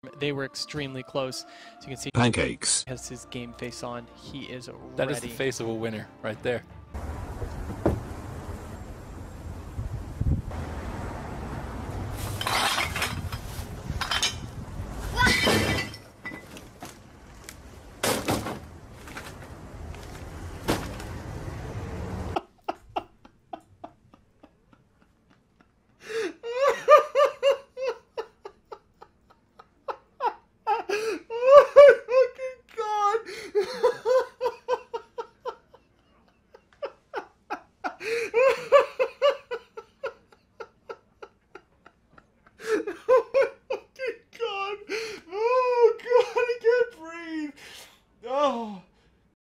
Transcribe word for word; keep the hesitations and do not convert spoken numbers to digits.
They were extremely close. So you can see Pancakes. has his game face on. He is ready. That is the face of a winner right there.